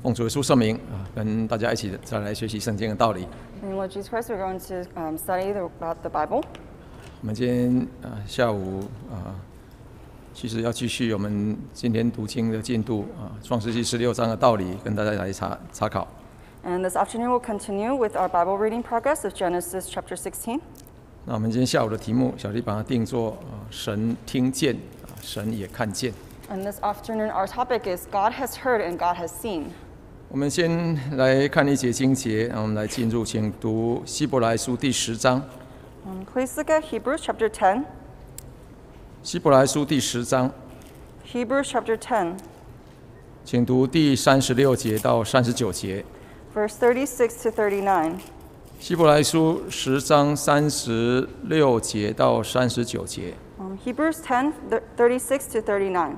奉主耶稣圣名跟大家一起再来学习圣经的道理。 In the Lord Jesus Christ, we're going to study about the Bible. 我们今天下午其实要继续我们今天读经的进度创世纪16章的道理跟大家来查考。 And this afternoon we'll continue with our Bible reading progress of Genesis chapter 16. 那我们今天下午的题目，小弟把它定作神听见，神也看见。 And this afternoon our topic is God has heard and God has seen. 我们先来看一节经节，让我们来进入，请读希伯来书第10章。 Please look at Hebrews chapter 10. 希伯来书第10章， Hebrews chapter 10, 请读第36节到39节。 verse 36 to 39. 希伯来书10章36节到39节。 Hebrews 10, 36 to 39.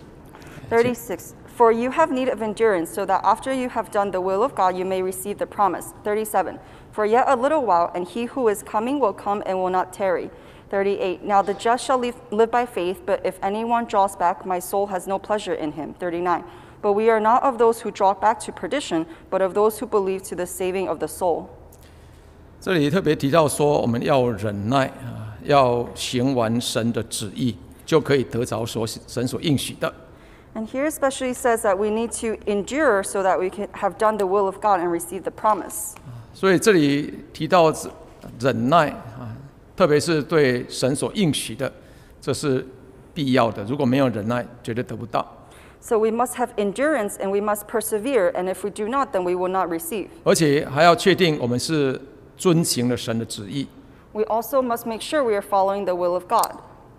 36. For you have need of endurance, so that after you have done the will of God, you may receive the promise. 37. For yet a little while, and he who is coming will come and will not tarry. 38. Now the just shall live by faith, but if anyone draws back, my soul has no pleasure in him. 39. But we are not of those who draw back to perdition, but of those who believe to the saving of the soul. 这里特别提到说，我们要忍耐要行完神的旨意，就可以得着神所应许的。 And here especially says that we need to endure so that we can have done the will of God and receive the promise. 所以这里提到忍耐特别是对神所应许的，这是必要的。如果没有忍耐，绝对得不到。 So we must have endurance and we must persevere, and if we do not, then we will not receive. 而且还要确定我们是遵行了神的旨意。 We also must make sure we are following the will of God.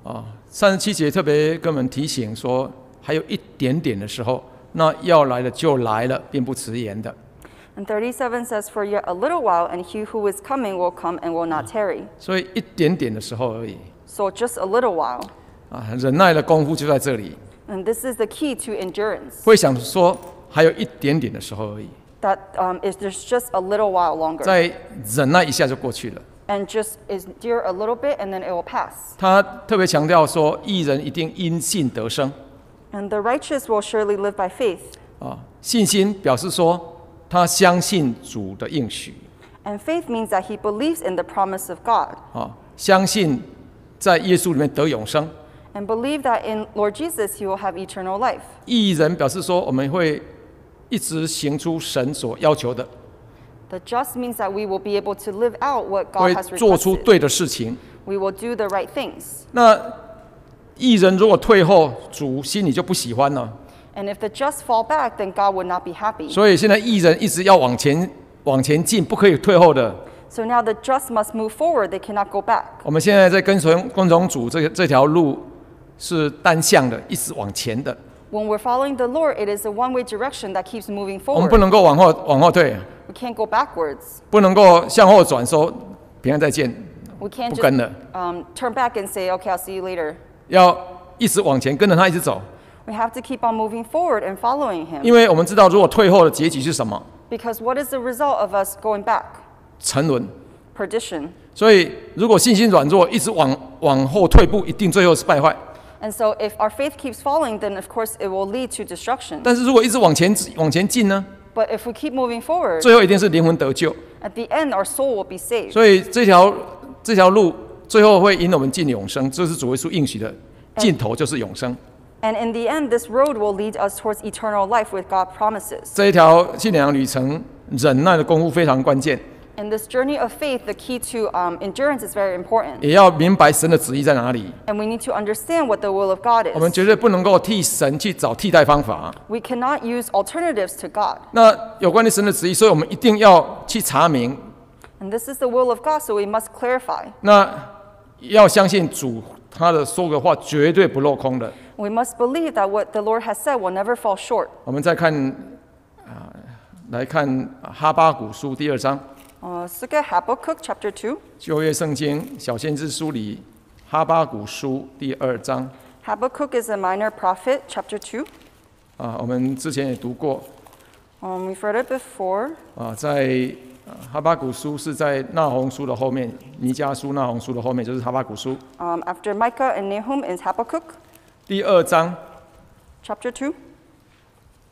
37节特别跟我们提醒说，还有一点点的时候，那要来的就来了，并不迟延的。 And 37 says, For yet a little while, and he who is coming will come and will not tarry. 所以一点点的时候而已。 So just a little while. 忍耐的功夫就在这里。 And this is the key to endurance. 会想说，还有一点点的时候而已。 That there's just a little while longer. 再忍耐一下就过去了。 And just endure a little bit, and then it will pass. 他特别强调说，义人一定因信得生。 And the righteous will surely live by faith. 信心表示说，他相信主的应许。 And faith means that he believes in the promise of God. 相信在耶稣里面得永生。 And believe that in Lord Jesus he will have eternal life. 义人表示说，我们会一直行出神所要求的， The just means that we will be able to live out what 会 God has 做出 requested. 对的事情。 We will do the right things. 那义人如果退后，主心里就不喜欢了。 And if the just fall back, then God would not be happy. 所以现在义人一直要往前进，不可以退后的。 So now the just must move forward, they cannot go back. 我们现在在跟从主这条路是单向的，一直往前的。 When we're following the Lord, it is a one-way direction that keeps moving 我们不 forward. 能够往后退， We can't go backwards. 不能够向后转说平安再见， We can't 不跟了， turn back and say, okay, I'll see you later. 要一直往前，跟着他一直走。 We have to keep on moving forward and following him. 因为我们知道，如果退后的结局是什么？ Because what is the result of us going back? 沉沦。 Perdition. 所以，如果信心软弱，一直往后退步，一定最后是败坏。 And so if our faith keeps falling, then of course it will lead to destruction. 但是如果一直往前进呢？ But if we keep moving forward, 最后一定是灵魂得救。 at the end our soul will be saved. 所以这条路最后会引我们进永生，这是主耶稣应许的尽头，就是永生。 And in the end, this road will lead us towards eternal life with God promises. 这一条信仰旅程，忍耐的功夫非常关键。 In this journey of faith, the key to endurance is very important. 也要明白神的旨意在哪里。 And we need to understand what the will of God 我们 is. 绝对不能够替神去找替代方法。 We cannot use alternatives to God. 那有关于神的旨意，所以我们一定要去查明。 And this is the will of God, so we must clarify. 那要相信主他的说的话绝对不落空的。 We must believe that what the Lord has said will never fall short. 我们再看来看哈巴谷书第2章。 Let's look at Habakkuk chapter 2. 旧约圣经小先知书里哈巴谷书第2章。 Habakkuk is a minor prophet, chapter 2. 我们之前也读过。 We've read it before. 在哈巴谷书是在那鸿书的后面，弥迦书、那鸿书的后面就是哈巴谷书。 After Micah and Nahum is Habakkuk, 第2章 chapter 2.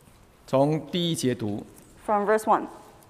从第一节读。 From verse 1.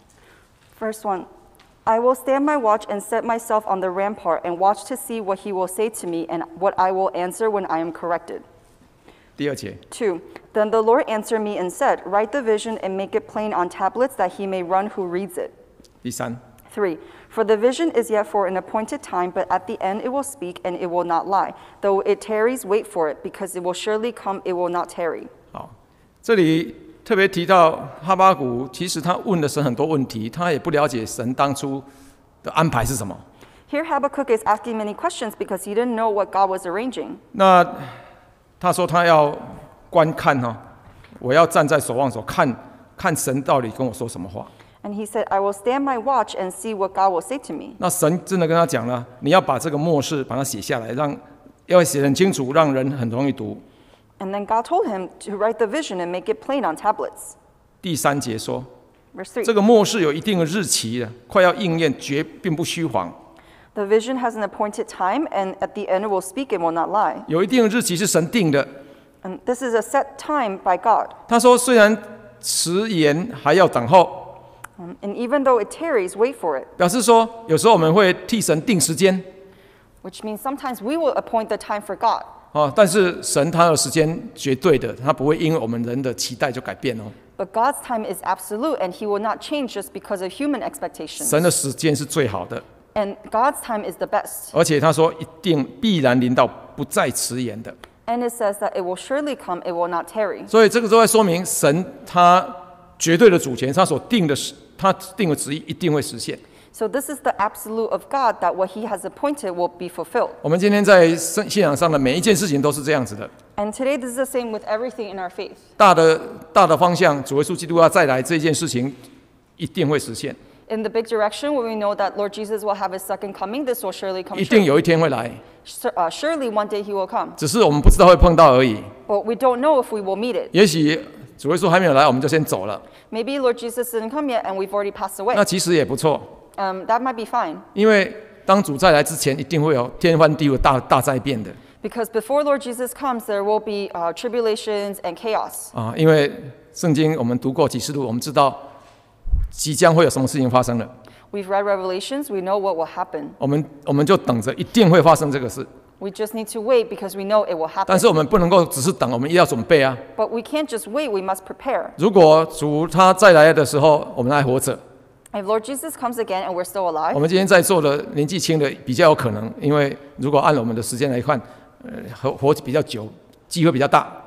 Verse 1. I will stand my watch and set myself on the rampart and watch to see what he will say to me and what I will answer when I am corrected. 第二节， 2. Then the Lord answered me and said, Write the vision and make it plain on tablets that he may run who reads it. 第三， 3. For the vision is yet for an appointed time, but at the end it will speak and it will not lie. Though it tarries, wait for it, because it will surely come, it will not tarry. 好，这里特别提到哈巴谷，其实他问了神很多问题，他也不了解神当初的安排是什么。 Here Habakkuk is asking many questions because he didn't know what God was arranging. 那他说他要观看哈，我要站在守望所看看神到底跟我说什么话。 And he said, I will stand my watch and see what God will say to me. 那神真的跟他讲了，你要把这个默示把它写下来，要写得很清楚，让人很容易读。 And then God told him to write the vision and make it plain on tablets. 第三节说， Verse 3. 这个默示有一定的日期了，快要应验，绝并不虚谎。 The vision has an appointed time, and at the end it will speak and will not lie. 有一定的日期是神定的。 And this is a set time by God. 他说，虽然迟延，还要等候。 And even though it tarries, wait for it. 表示说，有时候我们会替神定时间， Which means sometimes we will appoint the time for God. 但是神他的时间绝对的，他不会因为我们人的期待就改变哦。 But God's time is absolute, and He will not change just because of human expectations. 神的时间是最好的， And God's time is the best. 而且他说一定必然临到，不再迟延的。 And it says that it will surely come, it will not tarry. 所以这个都在说明神他绝对的主权，他所定的他定的旨意一定会实现。 So this is the absolute of God, that what He has appointed will be fulfilled. 我们今天在信仰上的每一件事情都是这样子的。 And today this is the same with everything in our faith. 大的方向，主耶稣基督要再来这件事情一定会实现， In the big direction, when we know that Lord Jesus will have His second coming, this will surely come 一定 true. 有一天会来， Surely one day He will come. 只是我们不知道会碰到而已。 But we don't know if we will meet it. 也许主耶稣还没有来，我们就先走了， Maybe Lord Jesus didn't come yet and we've already passed away. 那其实也不错， That might be fine. 因为当主再来之前，一定会有天翻地覆大灾变的 Because before Lord Jesus comes, there will be tribulations and chaos. 啊！因为圣经我们读过启示录，我们知道即将会有什么事情发生了， We've read Revelations, we know what will happen. 我们就等着一定会发生这个事。 We just need to wait because we know it will 但 happen. 是我们不能够只是等，我们也要准备啊！ But we can't just wait, we must prepare. 如果主他再来的时候，我们还活着。 If Lord Jesus comes again and we're still 我 alive, 们今天在座的年纪轻的比较有可能，因为如果按我们的时间来看，活比较久，机会比较大。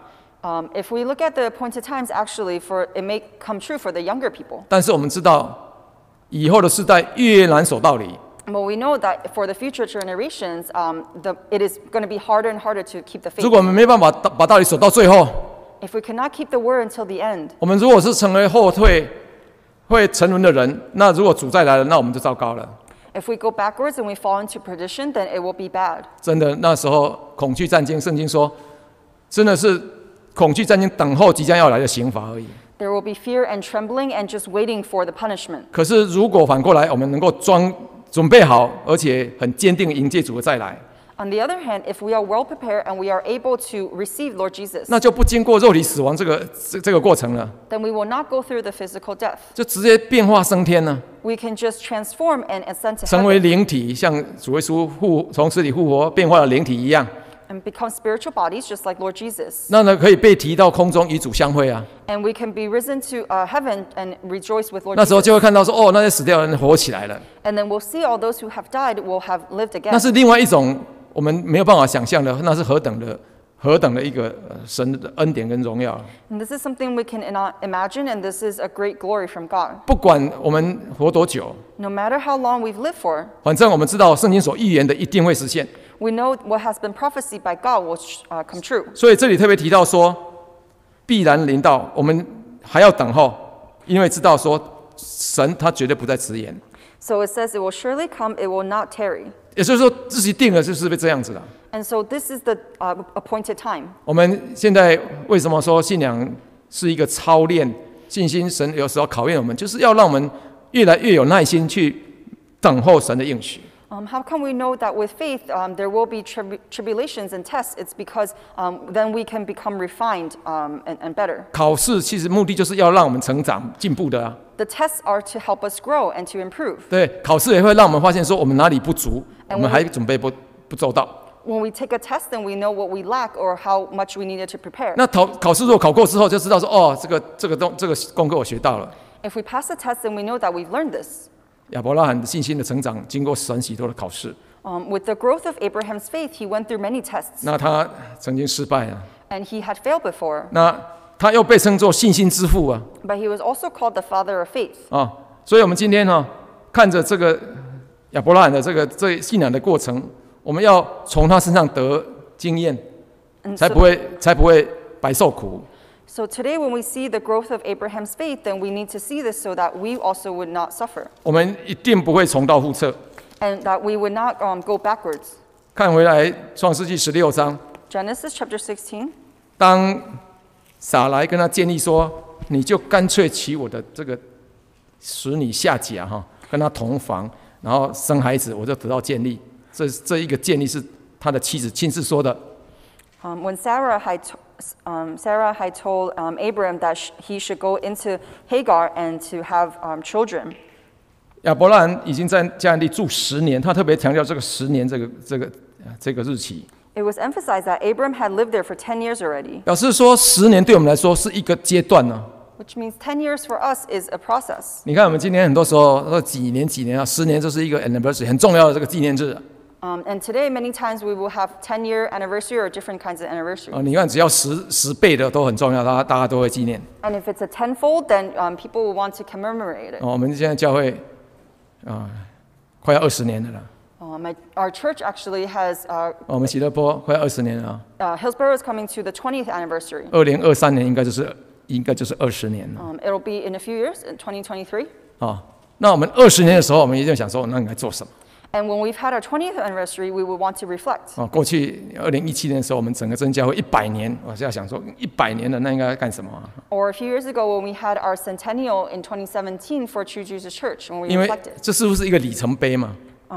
if we look at the appointed times, actually, it may come true for the younger people. 但是我们知道，以后的世代越难守道理， But we know that for the future generations, it is going to be harder and harder to keep the 如 faith. 果我们没办法把道理守到最后， If we cannot keep the word until the end, 我们如果是成为后退、会沉沦的人，那如果主再来了，那我们就糟糕了。 if we go backwards and we fall into perdition, then it will be bad. 真的，那时候恐惧战惊，圣经说，真的是恐惧战惊，等候即将要来的刑罚而已。 There will be fear and trembling and just waiting for the punishment. 可是如果反过来，我们能够准备好，而且很坚定地迎接主的再来， On the other hand, if we are well prepared and we are able to receive Lord Jesus, 那就不经过肉体死亡这个过程了， then we will not go through the physical death. 就直接变化升天了， We can just transform and ascend to 成为 heaven 灵体，像主耶稣从死里复活变化的灵体一样。 and become spiritual bodies just like Lord Jesus. 那呢，可以被提到空中与主相会啊。 And we can be risen to heaven and rejoice with Lord 那时候 Jesus. 就会看到说，哦，那些死掉的人活起来了。 And then we'll see all those who have died will have lived 那 again. 是另外一种我们没有办法想象的，那是何等的一个神的恩典跟荣耀。 And this is something we can imagine, and this is a great glory from God. 不管我们活多久， No matter how long we've lived for, 反正我们知道圣经所预言的一定会实现。 we know what has been prophesied by God will come true. 所以这里特别提到说，必然临到，我们还要等候，因为知道说神他绝对不再迟延。 So it says it will surely come, it will not tarry. 也就是说，自己定了就是被这样子的。 And so this is the appointed time. 我们现在为什么说信仰是一个操练信心？神有时候考验我们，就是要让我们越来越有耐心去等候神的应许。 How can we know that with faith there will be tribulations and tests? It's because then we can become refined and better. 考试其实目的就是要让我们成长进步的啊。 The tests are to help us grow and to improve. 对，考试也会让我们发现说我们哪里不足，我们还准备不周到。 When we take a test, then we know what we lack or how much we needed to prepare. 那考试如果考过之后，就知道说哦，这个功课我学到了。 If we pass the test, then we know that we've learned this. 亚伯拉罕的信心的成长，经过神许多的考试。 With the growth of Abraham's faith, he went through many tests. 那他曾经失败啊。 And he had failed before. 那他又被称作信心之父啊。 But he was also called the father of faith. 啊，所以我们今天呢，看着这个亚伯拉罕的这信仰的过程，我们要从他身上得经验，才不会白受苦。 So today, when we see the growth of Abraham's faith, then we need to see this so that we also would not suffer. 我们一定不会重蹈覆辙。 And that we would not go backwards. 看回来，创世纪16章， Genesis chapter 16. 当撒来跟他建议说，你就干脆娶我的这个使女下甲哈，跟他同房，然后生孩子，我就得到建立。这一个建立是他的妻子亲自说的。 When Sarah had told Abram that he should go into Hagar and to have children. 亚伯拉罕已经在迦南地住10年，他特别强调这个10年这个日期。 It was emphasized that Abram had lived there for 10 years already. 表示说10年对我们来说是一个阶段呢。 Which means 10 years for us is a process. 你看我们今天很多时候说几年啊，10年就是一个 anniversary 很重要的这个纪念日。 And today, many times we will have 10-year anniversary or different kinds of anniversaries. 你看只要10倍的都很重要，大家都会纪念。 And if it's a tenfold, then people will want to commemorate it. 我们现在教会快要20年了啦。 Our church actually has. 我们喜乐波快要20年了。 Hillsborough is coming to the 20th anniversary. 2023年应该就是20年了。 It'll be in a few years, in 2023. 那我们20年的时候，我们一定想说，那应该做什么？ And when we've had our 20th anniversary, we would want to reflect. 过去2017年的时候，我们整个真教会100年，我现在想说100年了，那应该干什么啊？ Or a few years ago, when we had our centennial in 2017 for True Jesus Church, when we 因为 reflected. 这是不是一个里程碑嘛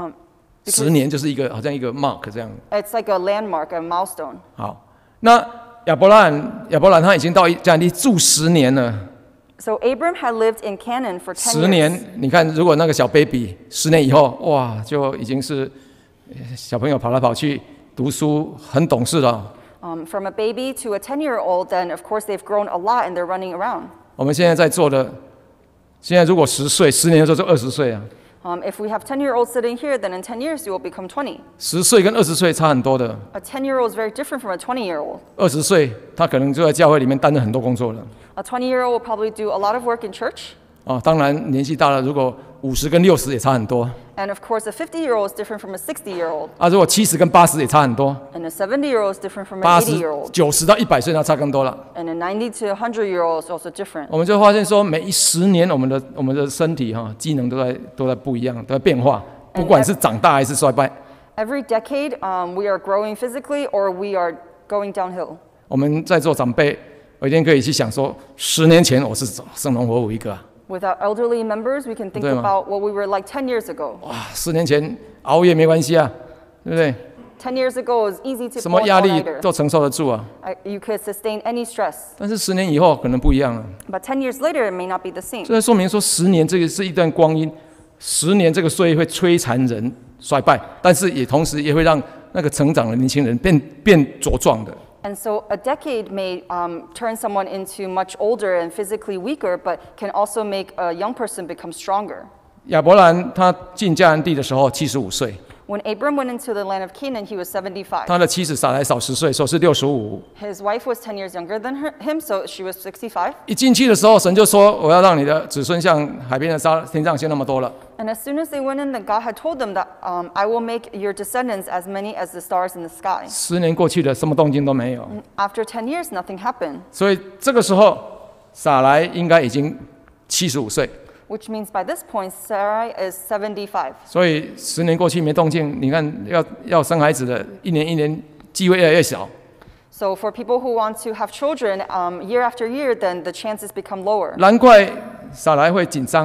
？10年就是好像一个 mark 这样。 It's like a landmark, a milestone. 好，那亚伯兰他已经到迦南地住10年了。 So Abram had lived in Canaan for 10 years. 10年，你看，如果那个小 baby 10年以后，哇，就已经是小朋友跑来跑去读书，很懂事了。 From a baby to a 10-year-old, then of course they've grown a lot and they're running around. 我们现在在做的，现在如果10岁，10年的时候就20岁啊。 If we have 10-year-olds sitting here, then in 10 years you will become 20. 10岁跟20岁差很多的。 A 10-year-old is very different from a 20-year-old. 20岁，他可能就在教会里面担任很多工作了。 A 20-year-old will probably do a lot of work in church. 当然年纪大了，如果50跟60也差很多。 And of course, a 50-year-old is different from a 60-year-old. 如果70跟80也差很多。 And a 70-year-old is different from an 80-year-old. 90到100岁那差更多了。 And a 90 to 100-year-old is also different. 我们就发现说，每10年我们的身体机能都在不一样，都在变化，不管是长大还是衰败。 Every decade, we are growing physically or we are going downhill. 我们在座长辈，我一定可以去想说，10年前我是生龙活虎一个啊。 With our elderly members, we can think about what we were like 10 years ago. 哇，10年前熬夜没关系啊，对不对 ？10 years ago, it was easy to 什么 pull 压 an 力 all-nighter. 都承受得住啊。 You could sustain any stress. 但是10年以后可能不一样了。 But 10 years later, it may not be the same. 这说明说10年这个是一段光阴，10年这个岁月会摧残人衰败，但是也同时也会让那个成长的年轻人变茁壮的。 And so a decade may turn someone into much older and physically weaker, but can also make a young person become stronger. 亚伯兰他进迦南地的时候75岁。 When Abram went into the land of Canaan, he was 75. 他的妻子撒来少10岁，所以是65。 His wife was 10 years younger than him, so she was 65. 一进去的时候，神就说：“我要让你的子孙像海边的沙，天上星那么多了。” And as soon as they went in, then God had told them that I will make your descendants as many as the stars in the sky. 10年过去了，什么动静都没有。 After 10 years, nothing happened. 所以这个时候，撒来应该已经75岁。 Which means by this point, Sarai is 75. 所以10年过去没动静，你看要生孩子的，一年一年机会越来越小。 So for people who want to have children, year after year, then the chances become lower. 难怪撒来会紧张啊。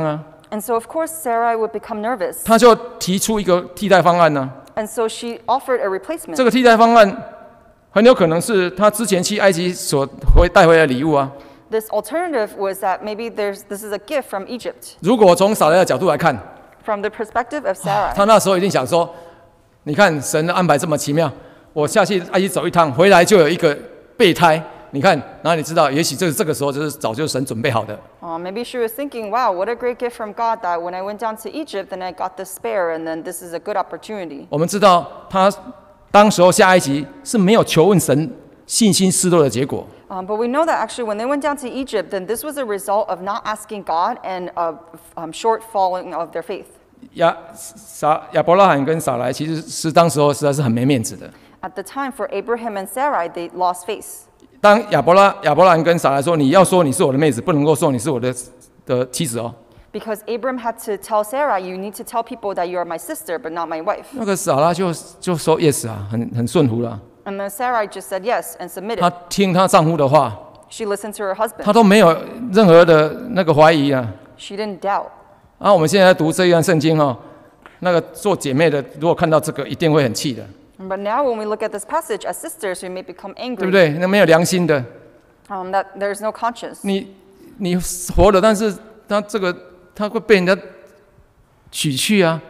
And so, of course, Sarai would become nervous. 她就提出一个替代方案呢、 And so she offered a replacement. 这个替代方案很有可能是她之前去埃及所带回来的礼物啊。 This alternative was that maybe this is a gift from Egypt. 如果从撒莱的角度来看， From the perspective of Sarai. 她那时候一定想说：你看神的安排这么奇妙，我下去埃及走一趟，回来就有一个备胎。你看，然后你知道，也许这个时候就是早就神准备好的。 Maybe she was thinking, wow, what a great gift from God that when I went down to Egypt, then I got the spare, and then this is a good opportunity. 我们知道，她当时候下埃及是没有求问神，信心失落的结果。 But we know that actually when they went down to Egypt, then this was a result of not asking God and of shortfalling of their faith. 亚伯拉罕跟撒莱其实是当时候实在是很没面子的。 At the time, for Abraham and Sarai, they lost face. 当亚伯拉罕跟撒莱说：“你要说你是我的妹子，不能够说你是我的妻子哦。” Because Abram had to tell Sarah, you need to tell people that you are my sister, but not my wife. 那个撒拉就说 yes 啊，很顺服了。 And then Sarai just said yes and submitted. 她听她丈夫的话， She listened to her husband. 她都没有任何的那个怀疑啊。 She didn't doubt. 我们现在读这一段圣经哦，那个做姐妹的如果看到这个，一定会很气的， But now when we look at this passage, as sisters, we may become 对 angry. 不对？那没有良心的， That there's no conscience. 你活了，但是他会被人家娶去啊。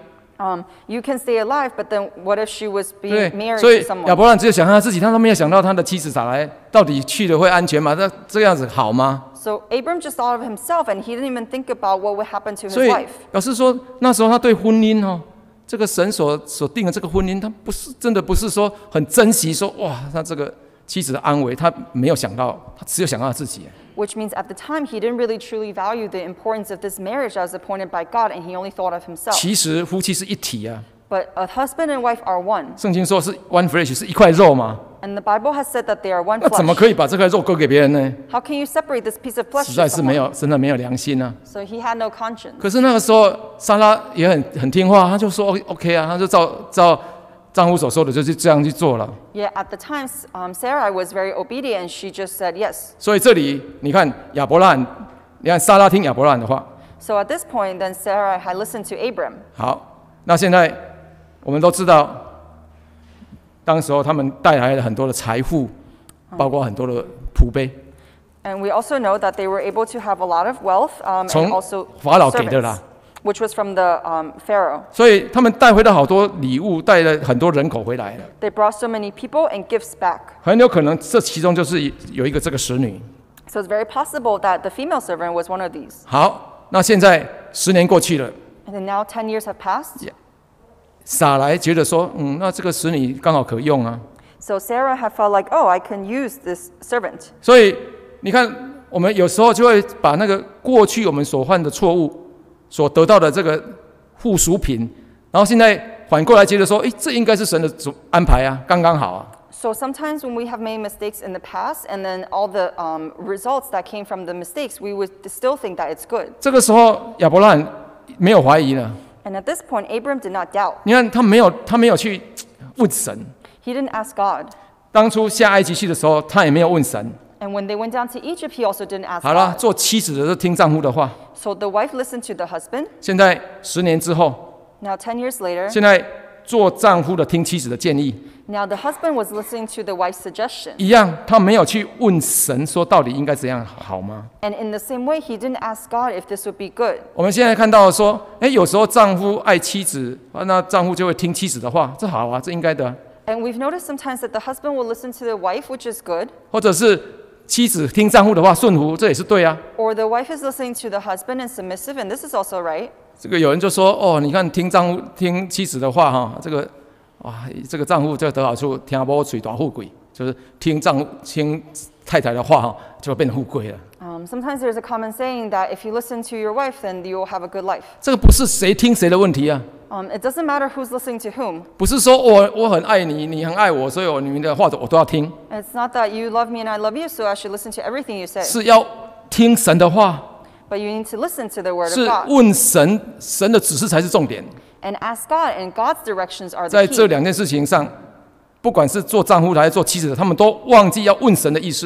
You can stay alive, but then what if she was 对 being，married 所以 to 亚 someone? 伯兰只有想到他自己，他都没有想到他的妻子撒来到底去了会安全吗？这样子好吗？ So Abram just thought of himself, and he didn't even think about what would happen to his 所以 wife. 表示说，那时候他对婚姻哦，这个神所定的这个婚姻，他真的不是说很珍惜说哇，他这个妻子的安危，他没有想到，他只有想到他自己。 Which means at the time he didn't really truly value the importance of this marriage as appointed by God, and he only thought of himself. 其实夫妻是一体啊， But a husband and wife are one, 圣经说是 one flesh 是一块肉嘛， and the Bible has said that they are one 那怎么 flesh. 可以把这块肉割给别人呢？ How can you separate this piece of flesh 实 from 在是没 someone? 有，真的没有良心啊。 So he had no conscience. 可是那个时候，莎拉也很听话，她就说 OK 啊，她就照丈夫所说的，就是这样去做了。 Yet at the time, Sarai was very obedient, and she just said yes. 所以这里你看亚伯兰，你看莎拉听亚伯兰的话。 So at this point, then Sarai had listened to Abram. 好，那现在我们都知道，当时候他们带来了很多的财富，包括很多的仆婢， And we also know that they were able to have a lot of wealth, and 从 also 法老给的 servants, 啦。 which was from the Pharaoh. 所以他们带回了好多礼物，带了很多人口回来了。 They brought so many people and gifts back. 很有可能这其中就是有一个这个使女。 So it's very possible that the female servant was one of these. 好，那现在10年过去了， And then now 10 years have passed. 撒来觉得说，那这个使女刚好可用啊。 So Sarah had felt like, oh, I can use this servant. 所以你看，我们有时候就会把那个过去我们所犯的错误，所得到的这个附属品，然后现在反过来觉得说，这应该是神的安排啊，刚刚好啊。 So sometimes when we have made mistakes in the past, and then all the results that came from the mistakes, we would still think that it's good. 这个时候亚伯拉罕没有怀疑了， And at this point, Abram did not doubt. 你看他没有去问神， He didn't ask God. 当初下埃及去的时候，他也没有问神。 And when they went down to Egypt, he also didn't ask 好了， God. 做妻子的就听丈夫的话。 So the wife listened to the husband. 现在10年之后， Now 10 years later, 现在做丈夫的听妻子的建议， now the husband was listening to the wife's suggestion. 一样，他没有去问神说到底应该怎样好吗？ And in the same way, he didn't ask God if this would be good. 我们现在看到说，有时候丈夫爱妻子，那丈夫就会听妻子的话，这好啊，这应该的啊。 And we've noticed sometimes that the husband will listen to the wife, which is good, 或者是妻子听丈夫的话顺服，这也是对啊。 or the wife is listening to the husband and submissive, and this is also right. 这个有人就说，你看听妻子的话哈，这个丈夫就得好处，听某嘴大富贵，就是听太太的话哈，就会变富贵了。 Sometimes there's a common saying that if you listen to your wife, then you will have a good life. 这个不是谁听谁的问题啊， It doesn't matter who's listening to whom. 不是说我很爱你，你很爱我，所以你们的话我都要听， It's not that you love me and I love you, so I should listen to everything you say. 是要听神的话， But you need to listen to the word 是 of God 问神的指示才是重点。 and ask God, and God's directions are 在 the 这 key. 2件事情上，不管是做丈夫的还是做妻子的，他们都忘记要问神的意思。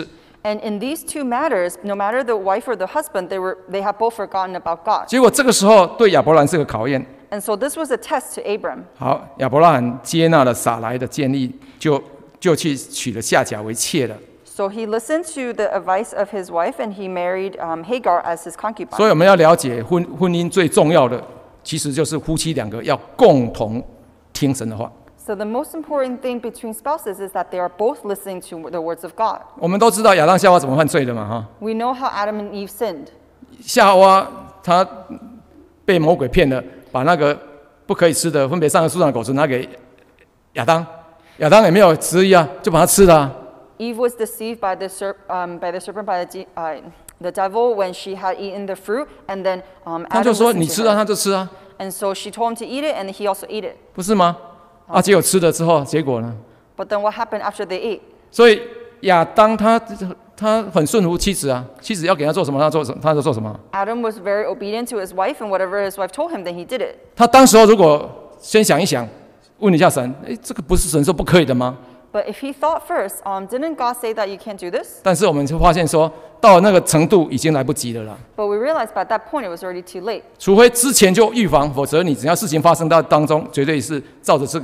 And in these two matters, no matter the wife or the husband, they have both forgotten about God. 结果这个时候对亚伯兰是个考验。 And so this was a test to Abram. 好，亚伯拉罕接纳了撒来的建议，就去娶了夏甲为妾了。 So he listened to the advice of his wife and he married Hagar as his 所 concubine. 以我们要了解婚姻最重要的，其实就是夫妻两个要共同听神的话。 So the most important thing between spouses is that they are both listening to the words of God. 我们都知道亚当夏娃怎么犯罪的嘛，哈。 We know how Adam and Eve sinned. 夏娃她被魔鬼骗了，把那个不可以吃的分别善恶树上的果子拿给亚当，亚当也没有迟疑啊，就把它吃了啊。 Eve was deceived by the serpent, by the devil when she had eaten the fruit, and then 他 Adam 就说 listened 你 to 吃啊， her. 他就吃啊， And so she told him to eat it, and he also ate it. 不是吗？啊，结果吃了之后，结果呢？ But then what happened after they ate? 所以亚当他很顺服妻子啊，妻子要给他做什么，他就做什么。 Adam was very obedient to his wife, and whatever his wife told him, then he did it. 他当时候如果先想一想，问一下神，哎，这个不是神说不可以的吗？ But if he thought first, didn't God say that you can't do this? 但是我们就发现说，到了那个程度已经来不及了啦。 But we realized by that point it was already too late. 除非之前就预防，否则你只要事情发生到当中，绝对是照着这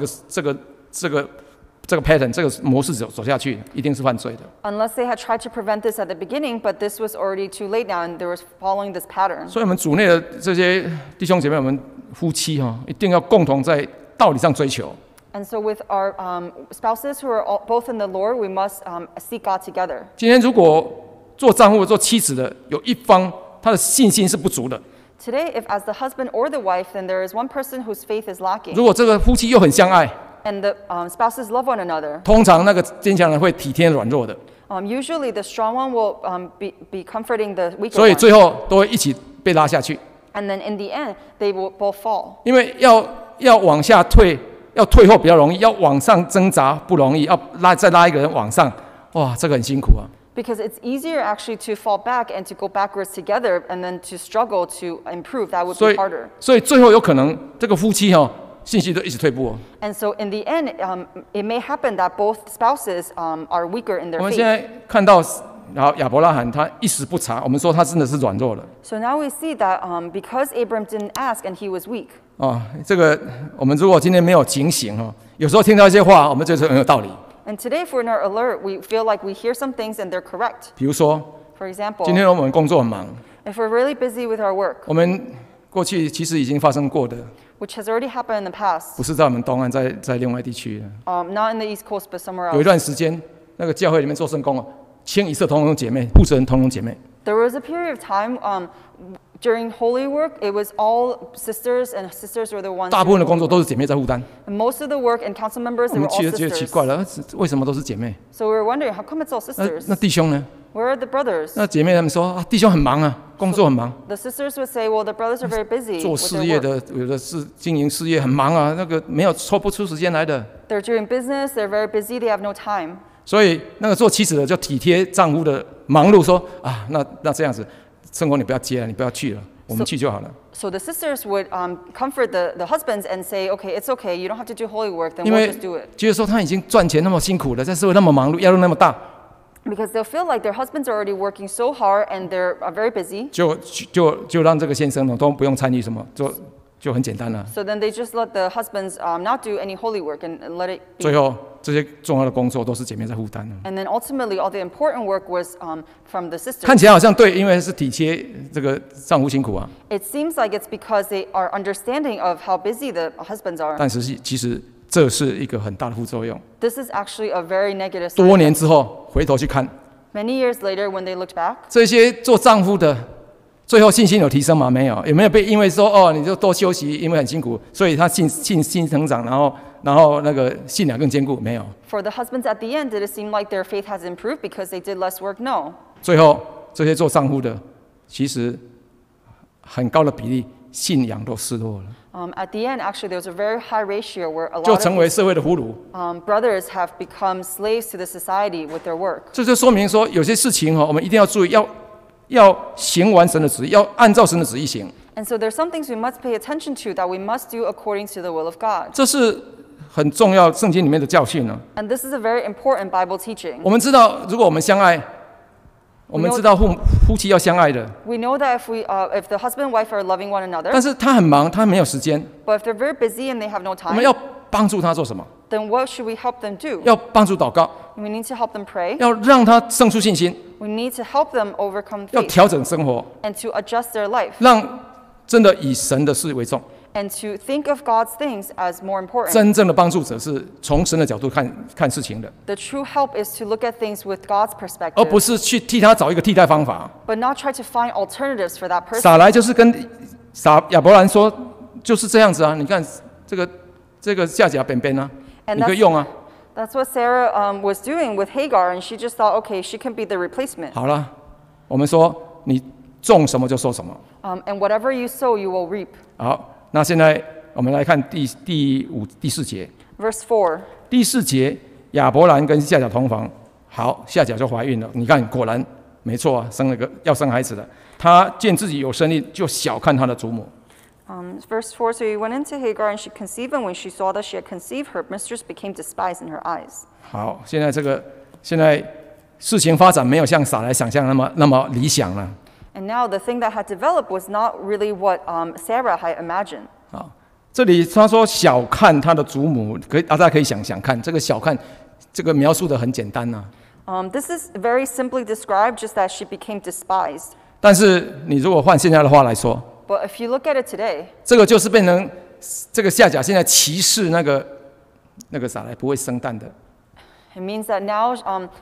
个 pattern 这个模式走下去，一定是犯罪的。 Unless they had tried to prevent this at the beginning, but this was already too late now, and they were following this pattern. 所以，我们主内的这些弟兄姐妹，我们夫妻哈，一定要共同在道理上追求。 And so with our spouses who are both in the Lord, we must seek God together. 今天如果做丈夫、做妻子的有一方他的信心是不足的， Today, if as the husband or the wife, then there is one person whose faith is lacking, 如果这个夫妻又很相爱， and the spouses love one another. 通常那个坚强人会体贴软弱的， Usually, the strong one will be comforting the weaker 所以 one. 最后都会一起被拉下去。 And then in the end, they will both fall. 因为要往下退，要退后比较容易，要往上挣扎不容易，要再拉一个人往上，哇，这个很辛苦啊。 Because it's easier actually to fall back and to go backwards together, and then to struggle to improve. That would 所 be 以 harder. 所以最后有可能这个夫妻信心都一直退步哦。 And so in the end, it may happen that both spouses are weaker in 我 their 们现 faith. 在看到，然后亚伯拉罕他一时不察，我们说他真的是软弱了。 So now we see that because Abram didn't ask and he was weak. 这个我们如果今天没有警醒有时候听到一些话，我们觉得很有道理。 And today, if we're not alert, we feel like we hear some things and they're correct. 比如说， For example, 今天我们工作很忙， if we're really busy with our work, 我们过去其实已经发生过的， which has already happened in the past, 不是在我们东岸，在另外地区的。 not in the East Coast, but somewhere 有一 else. 段时间，那个教会里面做圣工清一色同工姐妹，负责人同工姐妹。 There was a period of time during holy work, it was all sisters, and sisters were the ones. 大部分的 doing 工作 holy 都是姐妹在负担。 work. And most of the work and council members, 我 they 们 were all 觉得奇 sisters. 怪了，为什么都是姐妹？ So we were wondering, how come it's all 那 sisters? 弟兄呢？ Where are the brothers? 那姐妹她们说弟兄很忙啊，工作很忙， The sisters would say, well, the brothers are very busy 做 with 事 their 业 work. 的有的是经营事业很忙啊，那个没有抽不出时间来的。 They're doing business, they're very busy, they have no time. 所以那个做妻子的就体贴丈夫的忙碌，说那这样子，圣工你不要接了，你不要去了，我们去就好了。 So the sisters would comfort the husbands and say, okay, it's okay, you don't have to do holy work, then 因 we'll 为 just do it. 觉得说他已经赚钱那么辛苦了，在社会那么忙碌，压力那么大， Because they'll feel like their husbands are already working so hard and they're very busy. 就让这个先生都不用参与什么，就很简单了。 So then they just let the husbands not do any holy work and let it be. 最后这些重要的工作都是姐妹在负担的。 And then ultimately, all the important work was from the 看 sisters. 起来好像对，因为是体贴这个丈夫辛苦啊， It seems like it's because they are understanding of how busy the husbands are. 但是其实这是一个很大的副作用。 This is actually a very negative 多 side. 年之后回头去看， Many years later, when they looked back, 这些做丈夫的，最后信心有提升吗？没有。有没有被因为说你就多休息，因为很辛苦，所以他信成长，然后那个信仰更坚固？没有。 for the husbands at the end, did it seem like their faith has improved because they did less work? No. 最后这些做丈夫的，其实很高的比例信仰都失落了， At the end, actually, there's a very high ratio where a 就 lot 成 of 为社会的俘虏。 brothers have become slaves to the society with their work. 这就说明说，有些事情我们一定要注意，要行完神的旨意，要按照神的旨意行。 And so there's some things we must pay attention to that we must do according to the will of God. 这是很重要圣经里面的教训呢。 And this is a very important Bible teaching. 我们知道，如果我们相爱， 我们知道夫妻要相爱的， We know that if the husband and wife are loving one another, 但是他很忙，他没有时间， but if they're very busy and they have no 我们 time, 要帮助他做什么？ then what should we help them do? 要帮助祷告， We need to help them pray. 要让他生出信心， We need to help them overcome 要 faith 调整生活， and to adjust their life 让真的以神的事为重。 and to think of God's things as more important. 真正的帮助者是从神的角度看事情的， The true help is to look at things with God's 而 perspective, 不是去替他找一个替代方法。 but not try to find alternatives for that person. 撒来就是跟亚伯兰说，就是这样子啊，你看这个下甲扁扁啊， And 你可以用啊。 That's what Sarah was doing with Hagar, and she just thought, okay, she can be the replacement. 好了，我们说你种什么就收什么。 And whatever you sow, you will reap. 好，那现在我们来看第四节。 Verse 4. 第四节，亚伯兰跟夏甲同房，好，夏甲就怀孕了。你看，果然没错啊，要生孩子了。他见自己有生育，就小看他的祖母。 Verse 4, so he went into Hagar, and she conceived, and when she saw that she had conceived, her mistress became despised in her eyes. 好，现在事情发展没有像撒来想象那么理想了。 And now the thing that had developed was not really what Sarah had imagined. 好，这里他说小看他的祖母，大家可以想想看，这个小看，这个描述的很简单呐、 This is very simply described, just that she became despised. 但是你如果换现在的话来说， But if you look at it today, 这个就是变成这个夏甲现在歧视那个撒来不会生蛋的。 it means that now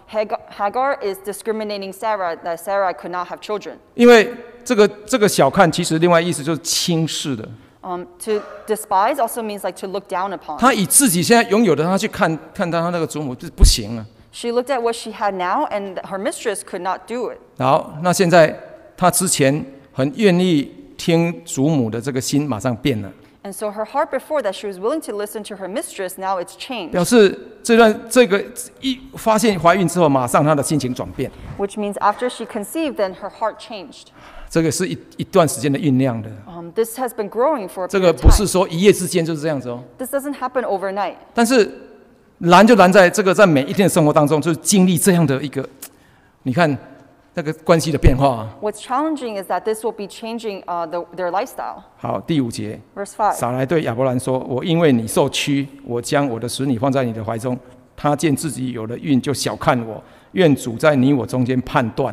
Hagar is discriminating Sarah, that Sarah could not have children. 因为这个小看，其实另外意思就是轻视的。 To despise also means like to look down upon. 他以自己现在拥有的，他去看他那个祖母，这不行啊。 She looked at what she had now, and her mistress could not do it. 好，那现在他之前很愿意听祖母的这个心，马上变了。 And so her heart before that she was willing to listen to her mistress, now it's changed. 表示这个一发现怀孕之后，马上她的心情转变， Which means after she conceived, then her heart changed. 这个是一段时间的酝酿的。 This has been growing for a 这 period 个 of 不是 time. 说一夜之间就是这样子哦。 This doesn't happen overnight. 但是难就难在这个在每一天的生活当中，就是经历这样的一个，你看那个关系的变化啊。 What's challenging is that this will be changing their lifestyle. 好，第5节， Verse 5. 撒来对亚伯兰说：“我因为你受屈，我将我的使女放在你的怀中。他见自己有了孕，就小看我。愿主在你我中间判断。”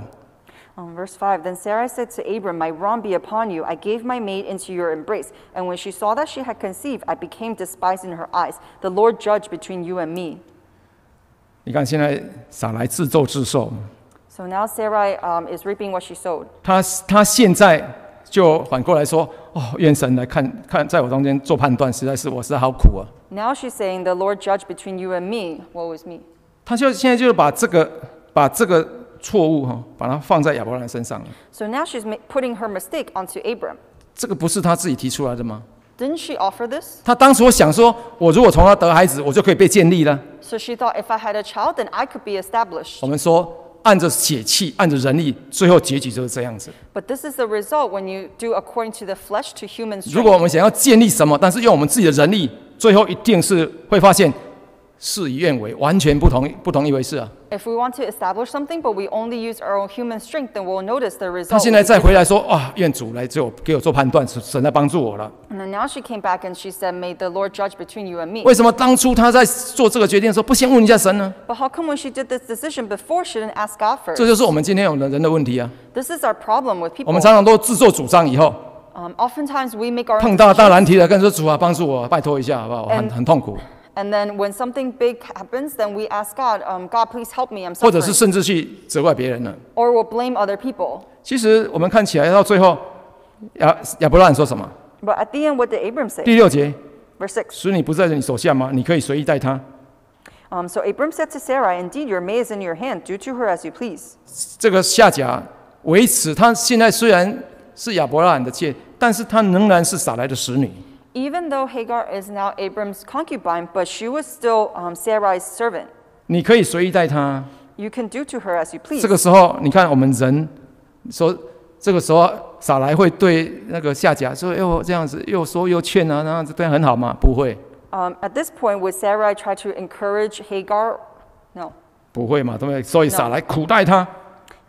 Verse 5. Then Sarah said to Abram, my wrong be upon you. I gave my maid into your embrace. And when she saw that she had conceived, I became despised in her eyes. The Lord judge between you and me. 你看，现在撒来自咒自受， So now Sarai is reaping what she sowed. 他现在就反过来说：“哦，愿神来看，在我中间做判断，实在是好苦啊。” Now she's saying, the Lord judge between you and me. Woe is me. 他现在就是把这个错误把它放在亚伯兰身上了。 So now she's putting her mistake onto Abram. 这个不是他自己提出来的吗？ Didn't she offer this? 他当初想说，我如果从他得孩子，我就可以被建立了。 So she thought, if I had a child, then I could be established. 我们说，按着血气，按着人力，最后结局就是这样子。 But this is the result when you do according to the flesh to human 如果 strength. 我们想要建立什么，但是用我们自己的人力，最后一定是会发现事与愿违，完全不同一回事啊。 If we want to establish something, but we only use our own human strength, then we'll notice the 他 result. 现在再回来说，啊，愿主来给我做判断，神来帮助我了。 And then now she came back and she said, may the Lord judge between you and me. 为什么当初他在做这个决定的时候，不先问一下神呢？ But how come when she did this decision before, she didn't ask God 这 first? 就是我们今天有的人的问题啊。 This is our problem with 我们 people. 常常都自作主张，以后 Oftentimes we make our 碰 own 到大 decisions, 难题了，跟说主啊，帮助我，拜托一下好不好？很痛苦， and then when something big happens, then we ask God, God, please help me, I'm 或者是 suffering. 甚至去责怪别人了。 Or we'll blame other people. 其实我们看起来到最后，亚伯兰说什么？ But at the end, what did Abram say? 第6节， Verse 6. 使女不在你手下吗？你可以随意待她。 So Abram said to Sarai, indeed, your maid is in your hand. Do to her as you please. 这个夏甲维持，他现在虽然是亚伯兰的妾，但是他仍然是撒来的使女。 Even though Hagar is now Abram's concubine, but she was still Sarai's servant. 你可以随意待她。 You can do to her as you please. 这个时候，你看我们人说，这个时候撒来会对那个夏甲说：“哟，这样子又说又劝啊，那样子对很好吗？”不会， At this point, would Sarai try to encourage Hagar? No. 不会嘛，对不对？所以撒来苦待他。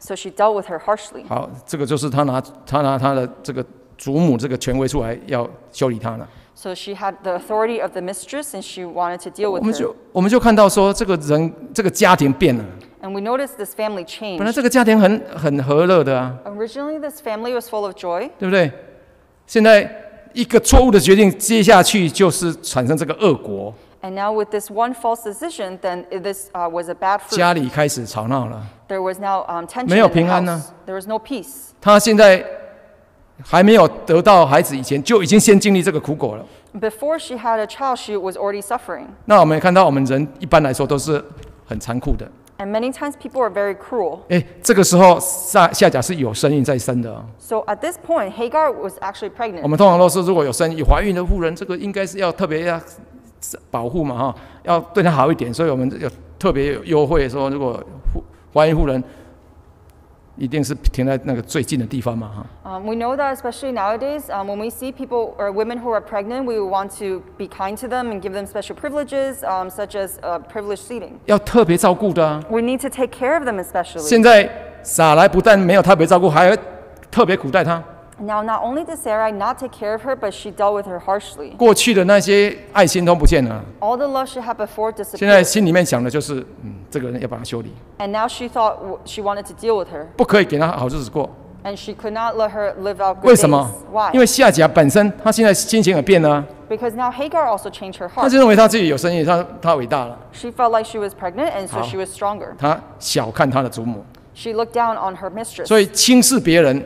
So she dealt with her harshly. 好，这个就是他拿他的这个祖母这个权威出来要修理他了。 So she had the authority of the mistress, and she wanted to deal with her. 我们就看到说，这个人这个家庭变了。 And we noticed this family 本来 changed. 这个家庭很和乐的啊， Originally, this family was full of joy, 对不对？现在一个错误的决定，接下去就是产生这个恶果， and now with this one false decision, then this was a bad fruit. 家里开始吵闹了。 There was now tension 没有 in the 平安呢。 house. There was no peace. 他现在还没有得到孩子以前，就已经先经历这个苦果了。 Before she had a child, she was already suffering. 那我们也看到，我们人一般来说都是很残酷的。 And many times people are very cruel. 这个时候夏甲是有身孕在身的、哦。 So at this point, Hagar was actually 我 pregnant. 们通常都是，如果有怀孕的妇人，这个应该是要特别要保护嘛，哈，要对她好一点。所以我们有特别有优惠，说如果怀孕妇人一定是停在那个最近的地方嘛，哈。 We know that especially nowadays, when we see people or women who are pregnant, we want to be kind to them and give them special privileges, such as privileged seating. 要特别照顾的啊。 We need to take care of them especially. 现在撒来不但没有特别照顾，还特别苦待她。 Now, not only did Sarai not take care of her, but she dealt with her harshly. 过去的那些爱心都不见了， All the love she had before 现在 disappeared. 心里面想的就是，这个人要把他修理， And now she thought she wanted to deal with her. 不可以给他好日子过。 And she could not let her live out 为 good 什么 days.？Why? 因为夏甲本身他现在心情也变了啊， Because now Hagar also changed her 他 heart. 就认为他自己有生意，他伟大了， She felt like she was pregnant, and so 好。 she was stronger. 他小看他的祖母， She looked down on her mistress. 所以轻视别人，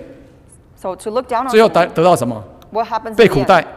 So to look down on 最后 her, 得到什么？ what happens 被 in 苦 the 待，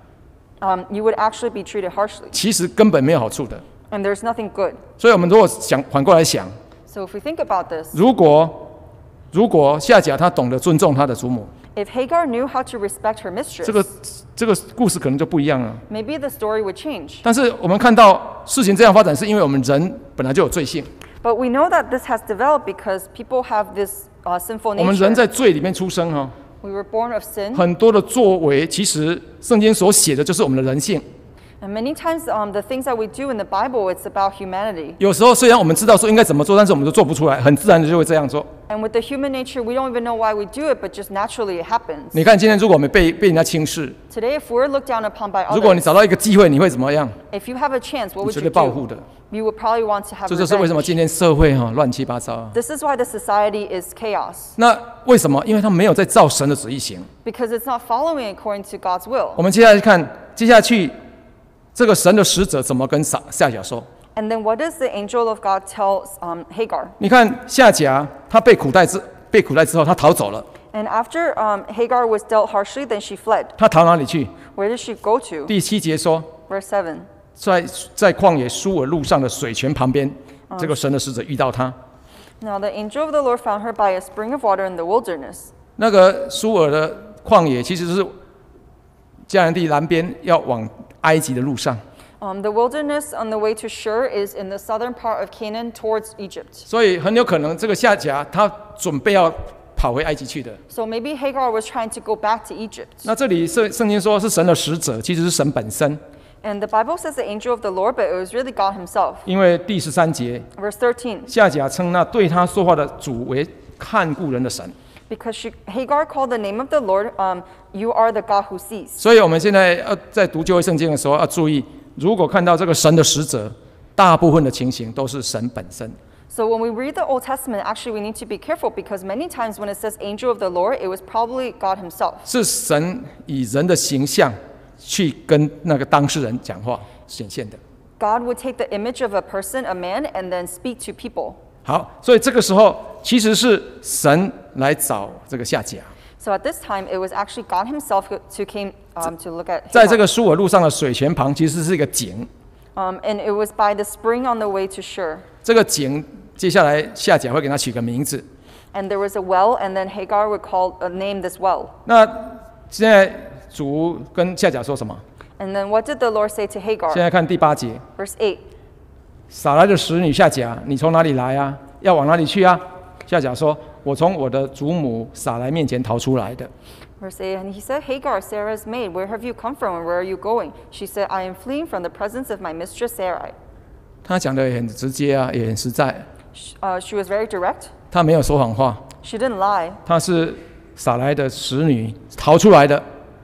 end? You would actually be treated harshly, 其实根本没有好处的。 and there's nothing good. 所以我们如果反过来想， So if we think about this, 如果夏甲他懂得尊重他的祖母， if Hagar knew how to respect her mistress, 这个故事可能就不一样了。 maybe the story would change. 但是我们看到事情这样发展，是因为我们人本来就有罪性， But we know that this has developed because people have this sinful 我们人 nature. 在罪里面出生哈， We were born of sin, 很多的作为，其实圣经所写的就是我们的人性。 and many times the things that we do in the Bible, it's about humanity. 有时候虽然我们知道说应该怎么做，但是我们都做不出来，很自然的就会这样做。 And with the human nature, we don't even know why we do it, but just naturally it happens. 你看今天如果我们被人家轻视， Today, if we're looked down upon by 如果你 others, 找到一个机会，你会怎么样？ if you have a chance, what 你 would 绝 you 对报复 do? 的。 You would probably want to have 这就是为什么 revenge. 今天社会乱七八糟啊。 This is why the society is chaos, 那为什么？因为他没有在照神的旨意行。 because it's not following according to God's will. 我们接下来看，接下去这个神的使者怎么跟夏甲说？ And then what does the angel of God tell Hagar? 你看夏甲他被苦待之后，他逃走了。 And after Hagar was dealt harshly, then she fled. 他逃哪里去？ Where did she go to? 第7节说， Verse 7. 在旷野舒尔路上的水泉旁边，这个神的使者遇到他。 Now the angel of the Lord found her by a spring of water in the wilderness. 那个舒尔的旷野其实是迦南地南边要往埃及的路上， The wilderness on the way to Shur is in the southern part of Canaan towards Egypt. 所以很有可能这个夏甲他准备要跑回埃及去的。 So maybe Hagar was trying to go back to Egypt. 那这里圣经说是神的使者，其实是神本身， And the Bible says the angel of the Lord, but it was really God himself. 因为第13节 Verse 13. 夏甲称那对他说话的主为看顾人的神。 Because Hagar called the name of the Lord, you are the God who sees. 所以我们现在在读旧约圣经的时候要注意，如果看到这个神的使者，大部分的情形都是神本身。 So when we read the Old Testament, actually we need to be careful because many times when it says angel of the Lord, it was probably God himself. 是神以人的形象去跟那个当事人讲话显现的。 God would take the image of a person, a man, and then speak to people. 好，所以这个时候其实是神来找这个夏甲， So at this time, it was actually God himself who came to look at 在这 Hagar. 个舒尔路上的水泉旁，其实是一个井。 And it was by the spring on the way to Shur. 这个井接下来夏甲会给他取个名字。 And there was a well, and then Hagar would name this well. 那现在主跟夏甲说什么？ And then what did the Lord say to 现 Hagar? 在看第8节， Verse 8. 撒来的使女夏甲，你从哪里来啊？要往哪里去啊？夏甲说：“我从我的祖母撒来面前逃出来的。” Verse 8, and he said, Hagar, Sarah's maid, where have you come from and where are you going? She said, I am fleeing from the presence of my mistress Sarai. 他讲的也很直接啊，也很实在， She was very direct. 他没有说谎话。 She didn't lie. 她是撒来的使女逃出来的，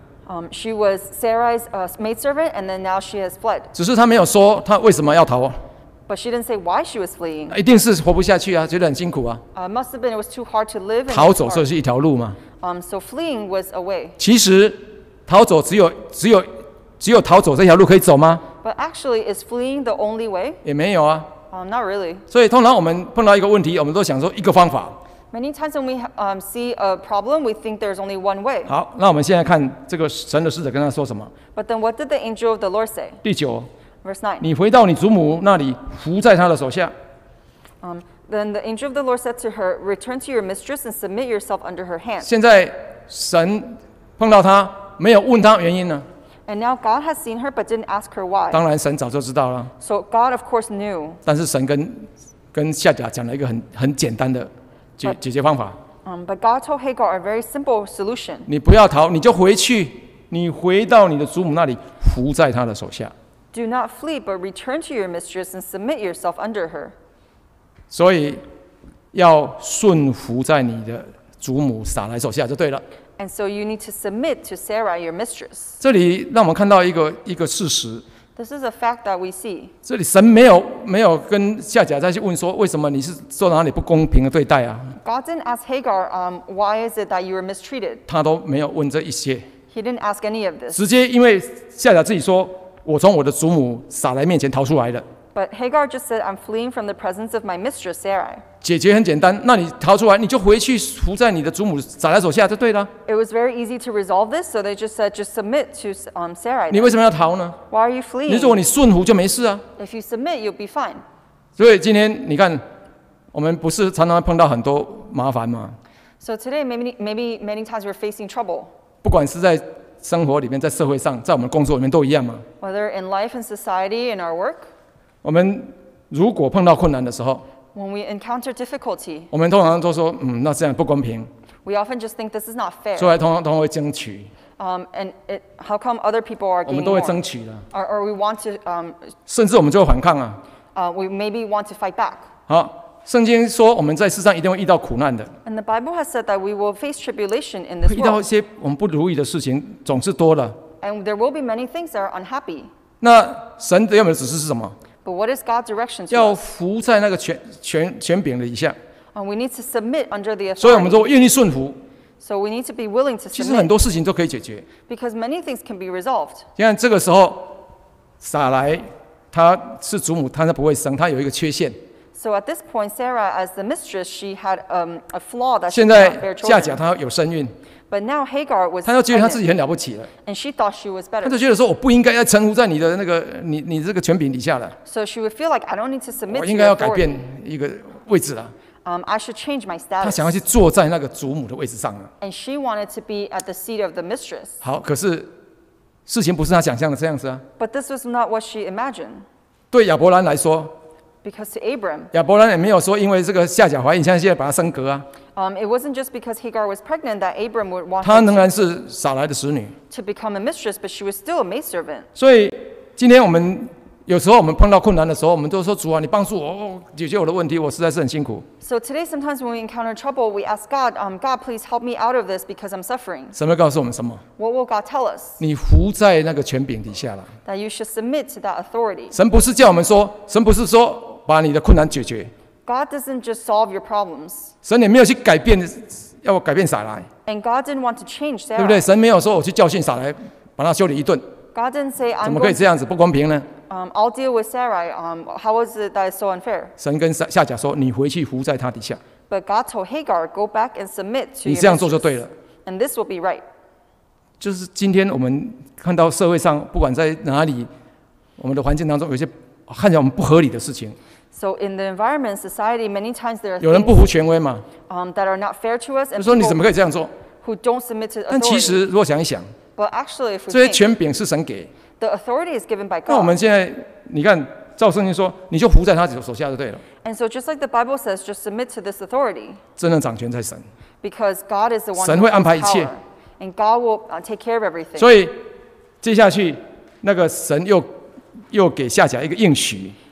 She was Sarai's maidservant, and then now she has fled. 只是她没有说她为什么要逃， But she didn't say why she was fleeing. 一定是活不下去啊，觉得很辛苦啊。 Must have been it was too hard to live. And 逃 it 走 was 就 hard. 是一条路嘛。 So fleeing was a way. 其实逃走只有逃走这条路可以走吗？ But actually, is fleeing the only way? 也没有啊。 Not really. 所以通常我们碰到一个问题，我们都想说一个方法。 Many times when we see a problem, we think there's only one way. 好，那我们现在看这个神的使者跟他说什么？ But then what did the angel of the Lord say? 第9， Verse 9. 你回到你祖母那里，伏在他的手下。 Then the angel of the Lord said to her, Return to your mistress and submit yourself under her hand. 现在神碰到他，没有问他原因呢？ And now God has seen her but didn't ask her why. 当然神早就知道了， So God, of course, knew. 但是神跟夏甲讲了一个很简单的解决方法： But God told Hagar a very simple solution. 你不要逃，你就回去，你回到你的祖母那里，伏在他的手下。 Do not flee, but return to your mistress and submit yourself under her. 所以要顺服在你的祖母撒来手下就对了。 And so you need to submit to Sarah, your mistress. 这里让我们看到一个事实， This is a fact that we see. 这里神没有跟夏甲再去问说，为什么你是受到哪里不公平的对待啊？ God didn't ask Hagar, why is it that you were mistreated? 他都没有问这一些， He didn't ask any of this. 直接因为夏甲自己说，我从我的祖母撒来面前逃出来的， But Hagar just said, I'm fleeing from the presence of my mistress, Sarai. 解决很简单，那你逃出来，你就回去伏在你的祖母撒来手下就对了。 It was very easy to resolve this, so they just said, just submit to Sarai. 你为什么要逃呢？ Why are you 你如果 fleeing? 你顺服就没事啊。 If you submit, you'll be fine. 所以今天你看，我们不是常常会碰到很多麻烦吗？ So today, maybe many times we're facing trouble, 不管是在生活里面，在社会上，在我们工作里面都一样嘛。 whether in life and society, in our work. 我们如果碰到困难的时候， When we encounter difficulty, 我们通常都说，那这样不公平， we often just think this is not fair. 所以通常会争取， And how come other people are 我们 gaining 都会 more? 争取的， Or we want to, 甚至我们就会反抗啊。 we maybe want to fight back. 好，圣经说我们在世上一定会遇到苦难的， And the Bible has said that we will face tribulation in this 会遇到一 world. 些我们不如意的事情，总是多了。 And there will be many things that are unhappy. 那神的要的指示是什么？ But what is God's direction to 要 us? 服在那个权柄的以下， We need to submit under the 所以我们 authority. 都愿意顺服。 So we need to be willing to 其实很 submit 多事情都可以解决。 because many things can be resolved. 你看这个时候，撒来她是祖母，她不会生，她有一个缺陷。 So at this point, Sarah, as the mistress, she had a flaw that she 现 could 在 not bear 夏甲 children. 她有身孕， But now Hagar was 她就觉得她自 pregnant, 己很了不起了， and she thought she was 她 better. 就觉得说我不应该要臣服在你的那个你这个权柄底下了， So she would feel like I don't need to submit 我 to 应该 your 要改 authority. 变一个位置了。 I should change my 她 status. 想要去坐在那个祖母的位置上了。 And she wanted to be at the seat of the mistress. 好，可是事情不是她想象的这样子啊。 But this was not what she imagined. 对亚伯兰来说， Because to Abram, 亚伯兰也没有说因为这个夏甲怀孕，现在把她升格啊， it wasn't just because Hagar was pregnant that Abram would want 她 her 仍然是撒来的使女。 to become a mistress, but she was still a maidservant. 所以今天我们有时候我们碰到困难的时候，我们都说主啊，你帮助我，解决我的问题，我实在是很辛苦。 So today, sometimes when we encounter trouble, we ask God, God, please help me out of this because I'm suffering. 神会告诉我们什么？ What will God tell us? 你服在那个权柄底下了。 That you should submit to that authority. 神不是叫我们说，神不是说把你的困难解决， God doesn't just solve your problems. 神也没有去改变，要改变撒来， And God didn't want to change 对不对？ Sarah. 神没有说我去教训撒来，把他修理一顿， God didn't say, 怎 I'm 么可以 going 这样子不公平呢？ I'll deal with Sarai. How is it that it's so unfair? 神跟夏甲说，你回去服在他底下， But God told Hagar, go back and submit to 你 your 这样做就 mistress. 对了。 And this will be right. 就是今天我们看到社会上，不管在哪里，我们的环境当中有一些看起来我们不合理的事情， So in the environment, society, many times there are 有人不 things 服权威嘛， that are not fair to us 就 and 说你怎么 people 可以这样做？ who don't submit to 但其 authority. 实如果想一想， But actually, if 这 we 些 think, 权柄是神给， the authority is given by 那我们 God. 现在你看，照圣经说，你就服在他手下就对了， And so just like the Bible says, just submit to this authority 真正掌权在神。 because God is the one 神 who 会安排 has 一切。 power. And God will take care of everything. 所以接下去那个神又给夏甲一个应许，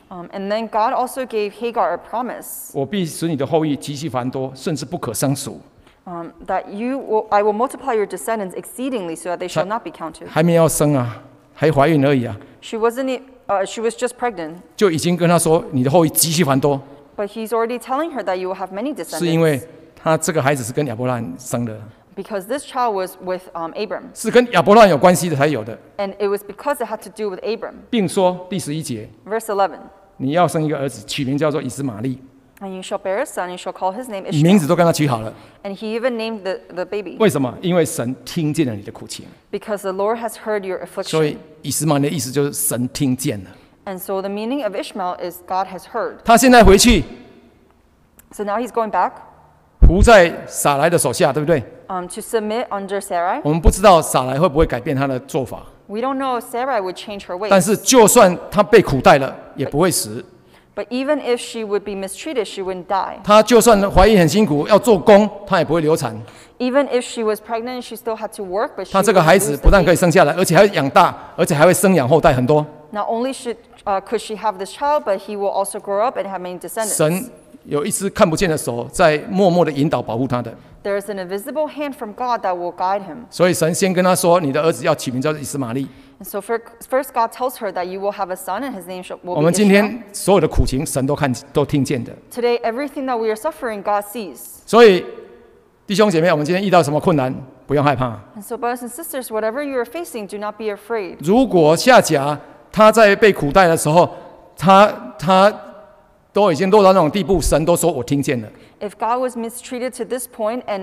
And then God also gave Hagar a promise 我必使你的后裔极其繁多，甚至不可胜数。 that I will multiply your descendants exceedingly so that they shall not be counted. 还没要生啊，还怀孕而已啊， She was just pregnant, 就已经跟他说你的后裔极其繁多， but he's already telling her that you will have many 是因为 descendants 他这个孩子是跟亚伯拉罕生的， because this child was with Abram. 是跟亚伯拉罕有关系的才有的， And it was because it had to do with Abram. 并说第11节， Verse 11, 你要生一个儿子，取名叫做以斯玛利， and you shall bear a son, and you shall call his name 名 Ishmael. 字都跟他取好了。 And he even named the baby 为什么？因为神听见了你的苦情， because the Lord has heard your 所以 affliction. 以斯玛利的意思就是神听见了。 And so the meaning of Ishmael is God has heard. 他现在回去 So now he's going back 服在撒来的手下，对不对？ to submit under Sarai. 我们不知道撒来会不会改变他的做法， We don't know if Sarai would change her 但 ways. 是就算他被苦待了，也不会死。 But even if she would be mistreated, she wouldn't die. 他就算怀孕很辛苦，要做工，他也不会流产。 Even if she was pregnant, she still had to work, but she 他这个 wouldn't 孩子 lose 不 the 但可以 baby. 生下来，而且还会养大，而且还会生养后代很多。 Not only could she have this child, but he will also grow up and have many descendants. 神有一只看不见的手，在默默的引导保护他的。 There is an invisible hand from God that will guide him. 所以神先跟他说：“你的儿子要起名叫做以斯玛利。 And so first God tells her that you will have a son and his name will 我们 be 今 Ishmael. 天所有的苦情，神都听见的。 Today, everything that we are suffering, God sees. 所以弟兄姐妹，我们今天遇到什么困难，不用害怕。 And so, brothers and sisters, whatever you are facing, do not be afraid. 如果夏甲他在被苦待的时候，他都已经落到那种地步，神都说我听见了。 If God was mistreated to this point and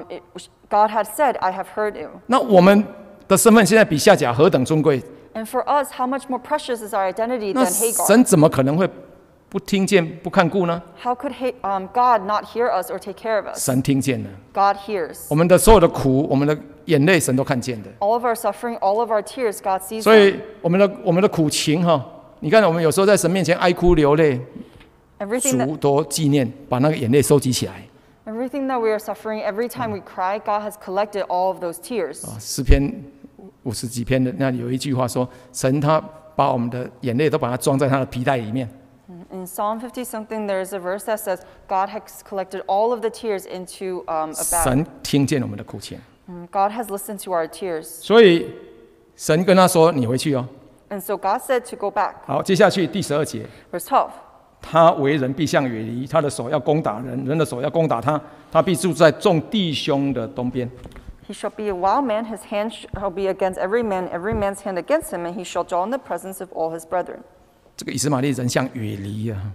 God had said, I have heard you. 那我们的身份现在比夏甲何等尊贵？ And for us, how much more precious is our identity 那 than Hagar? 神怎么可能会不听见、不看顾呢？ How could God not hear us or take care of us? 神听见了， God hears. 我们的所有的苦、我们的眼泪，神都看见的。 All of our suffering, all of our tears, God sees 所 them. 以我们的苦情哈，你看我们有时候在神面前哀哭流泪， Everything that, 主都纪念，把那个眼泪收集起来。 everything that we are suffering, every time we cry, God has collected all of those tears. 诗篇50几篇的那里有一句话说，神他把我们的眼泪都把它装在他的皮带里面。 In Psalm 50 something, there is a verse that says, God has collected all of the tears into a bag. 神听见我们的苦情， God has listened to our tears. 所以神跟他说：“你回去哦。 And so God said to go back. ” 好，接下去第12节， Verse 12. 他为人必向远离，他的手要攻打人，人的手要攻打他，他必住在众弟兄的东边。 He shall be a wild man, his hand shall be against every man's hand against him, and he shall draw in the presence of all his brethren. 这个以斯玛利人像远离啊，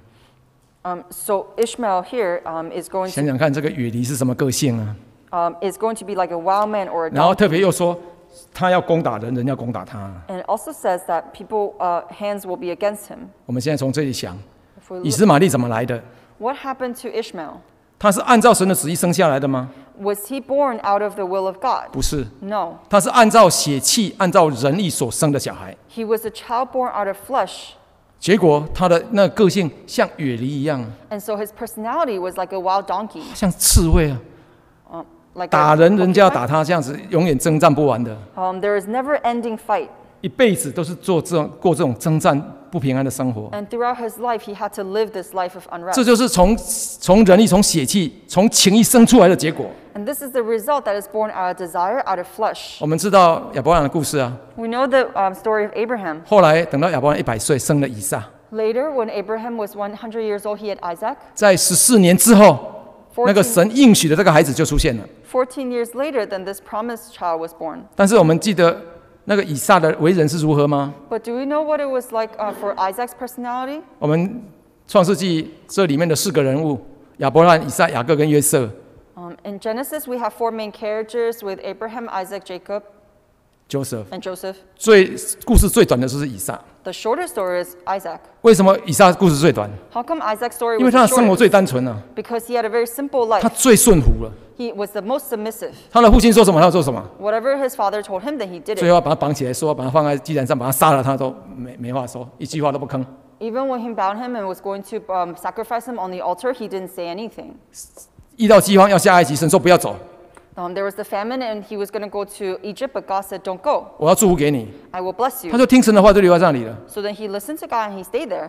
So Ishmael here is going 想想看，这个远离是什么个性啊？ is going to be like a wild man or a 然后 donkey. 特别又说，他要攻打人，人要攻打他。 And it also says that people hands will be against him. 我们现在从这里想， If we 以 look, 斯玛利怎么来的？ what happened to Ishmael? 他是按照神的旨意生下来的吗？ Was he born out of the will of God? 不是， No. 他是按照血气、按照人意所生的小孩。 He was a child born out of flesh. 结果他的那个性像野狸一样， And so his personality was like a wild donkey. 像刺猬啊， Like 打 a 人人家要 porcupine. 打他，这样子永远征战不完的， There is never ending fight. 一辈子都是过这种征战不平安的生活。 And throughout his life, he had to live this life of 这 unrest. 就是从人意、从血气、从情意生出来的结果。 And this is the result that is born out of desire, out of flesh. 我们知道亚伯拉罕的故事啊， We know the story of Abraham. 后来等到亚伯拉罕100岁，生了以撒， Later, when Abraham was 100 years old, he had Isaac. 在14年之后，那个 14 神应许的这个孩子就出现了。 years later, then this promised child was born. 但是我们记得那个以撒的为人是如何吗？ But do we know what it was like for Isaac's personality? 我们创世纪这里面的4个人物：亚伯拉罕、以撒、雅各跟约瑟。 In Genesis, we have 4 main characters with Abraham, Isaac, Jacob, Joseph and Joseph. 故事最短的就是以撒。 The shorter story is Isaac. 为什么以撒故事最短？ How come Isaac's story 因为 was 他 the 的生活 shortest? 最单纯啊， Because he had a very simple life. 他最顺服了。 He was the most submissive. 他的父亲说什么，他要做什么。 Whatever his father told him, then he did 最 it. 后把他绑起来，说把他放在祭坛上，把他杀了，他都没话说，一句话都不吭。 Even when he bound him and was going to sacrifice him on the altar, he didn't say anything. 遇到饥荒要下埃及，神说不要走， There was the famine, and he was going to go to Egypt, but God said, "Don't go. 我要祝福给你。 I will bless 他 you." 就听神的话，就留在那里了。 So then he listened to God and he stayed there.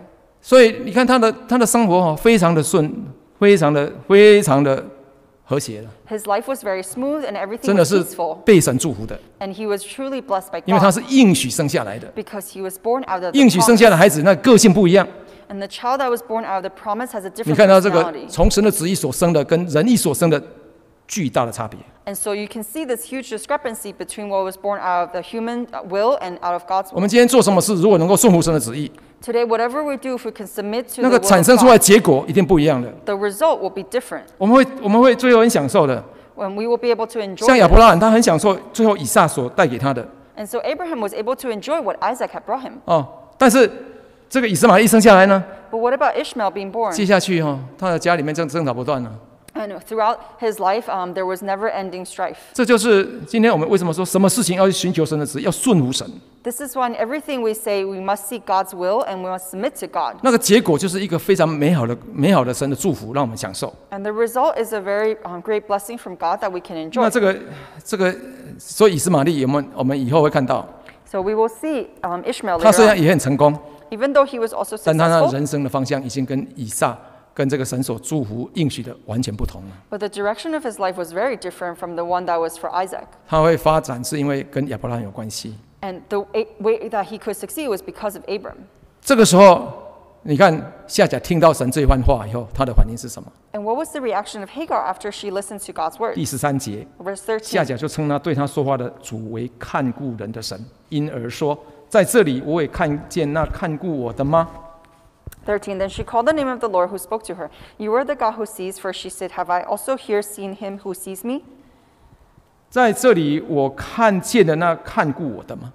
所以你看他的生活非常的顺，非常的和谐了， His life was very smooth and 真 everything 的 was 是 peaceful. 被神祝福的， And he was truly blessed by 因为他 God 是应许生下来的， because he was born out of the 应许生下的 promise. 孩子那个性不一样。 And the child that was born out of the promise has a 你 different 看到这个 personality. 从神的旨意所生的跟人意所生的巨大的差别。 And so you can see this huge discrepancy between what was born out of the human will and out of God's 我 will. 们今天做什么事，如果能够顺服神的旨意， Today, whatever we do, if we can submit to 那 the 个 will 产 of 生出来 God, 结果一定不一样的。 the result will be different. 我们会最后很享受的， And we will be able to enjoy 像亚 it. 伯拉罕，他很享受最后以撒所带给他的 And so Abraham was able to enjoy what Isaac had brought him. 哦。但是这个以实玛利生下来呢， But what about Ishmael being born? 接下去他的家里面争吵不断了。 And throughout his life, there was never-ending strife. 这就是今天我们为什么说什么事情要去寻求神的旨意，要顺服神。 This is why in everything we say we must seek God's will and we must submit to God. 那个结果就是一个非常美好的神的祝福，让我们享受。 And the result is a very great blessing from God that we can 那 enjoy. 这个，所以以实玛利我们以后会看到， So we will see Ishmael 他虽 later 然 on. 也很成功， Even though he was also 但他的 successful, 人生的方向已经跟以撒跟这个神所祝福应许的完全不同了。 but the direction of his life was very different from the one that was for Isaac. 他会发展是因为跟亚伯拉罕有关系。 And the way that he could succeed was because of Abram. 这个时候，你看夏甲听到神这番话以后，他的反应是什么？ And what was the reaction of Hagar after she listened to God's word? 第13节， Verse 夏 13. 甲就称他对他说话的主为看顾人的神，因而说，在这里我也看见那看顾我的吗？ 13. Then she called the name of the Lord who spoke to her. You are the God who sees, for she said, Have I also here seen him who sees me? 在这里我看见的那看顾我的吗？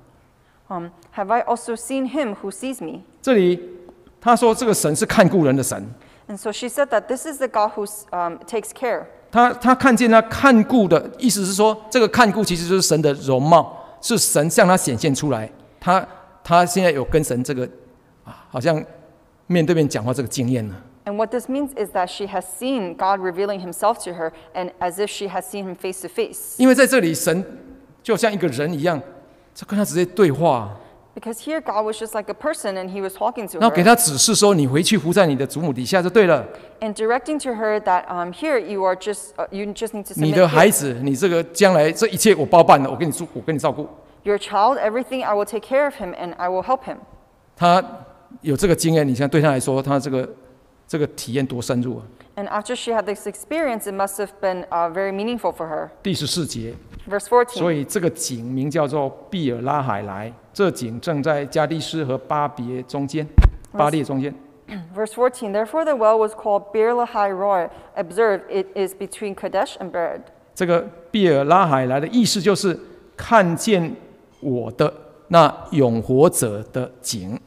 Have I also seen him who sees me? 这里他说这个神是看顾人的神， And so she said that this is the God who takes care. 他看见那看顾的意思是说，这个看顾其实就是神的容貌，是神向他显现出来。他现在有跟神这个好像面对面讲话这个经验了。 And what this means is that she has seen God revealing himself to her, and as if she has seen him face to face. 因为在这里，神就像一个人一样，就跟他直接对话， Because here God was just like a person, and he was talking to 然后给 her 他指示说：“你回去伏在你的祖母底下就对了。 and directing to her that here you are just you just need to 你 submit 的孩 here. 子，你这个将来这一切我包办了，我跟你照顾。” Your child, everything I will take care of him, and I will help him. 他有这个经验，你想对他来说，他这个体验多深入啊！ And after she had this experience, it must have been very meaningful for her. 第14节， Verse 所 14. 以这个井名叫做毕尔拉海莱，这井正在加第斯和巴列中间。 Verse 14. Therefore, the well was called Bir Lahai Roy. Observe, it is between Kadesh and Bered. 这个毕尔拉海莱的意思就是看见我的那永活者的井。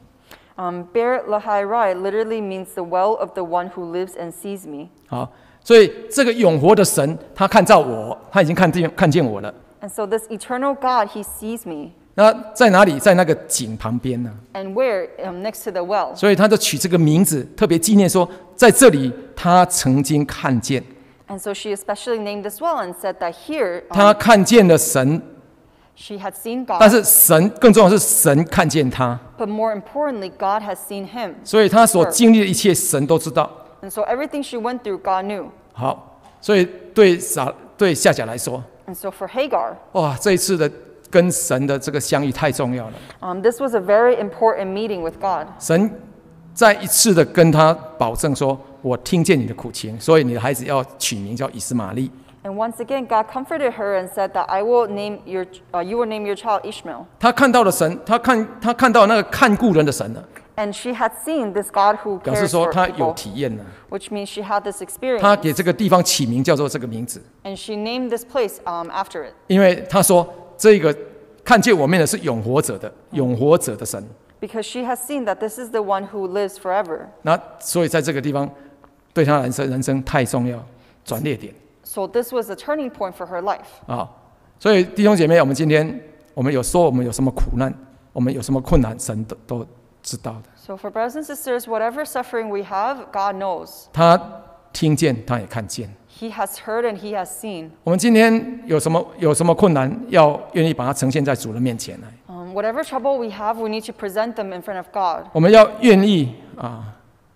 Bir Lahai Roy literally means the well of the one who lives and sees me. 好，所以这个永活的神，他看到我，他已经看见我了。 And so this eternal God, he sees me. 那在哪里？在那个井旁边呢？ And where? Next to the well. 所以他就取这个名字，特别纪念说，在这里他曾经看见， And so she especially named this well and said that here 他看见了神， she had seen 但 God. 是神更重要的是神看见他， But more importantly, God has seen him. 所以他所经历的一切，神都知道。 And so everything she went through, God knew. 好，所以对夏甲来说， And so for Hagar, 哇，这一次的跟神的这个相遇太重要了。 this was a very important meeting with God. 神再一次的跟他保证说：“我听见你的苦情，所以你的孩子要取名叫以实玛利。” And once again, God comforted her and said that you will name your child Ishmael. 他看到了神，他看到那个看顾人的神了， And she had seen this God who 表示 cares 说 for 他有 people, 体验了。 which means she had this 他 experience. 给这个地方起名叫做这个名字， And she named this place after it. 因为他说这个看见我们的是永活者的神。 Because she has seen that this is the one who lives forever. 那所以在这个地方对他人生太重要，转捩点 So this was a turning point for her life. 啊！所以弟兄姐妹，我们今天我们有什么苦难，我们有什么困难，神都知道的。 So for brothers and sisters, whatever suffering we have, God knows. 他听见，他也看见。 He has heard and he has seen. 我们今天有什么困难，要愿意把它呈现在主的面前来。 Whatever trouble we have, we need to present them in front of God. 我们要愿意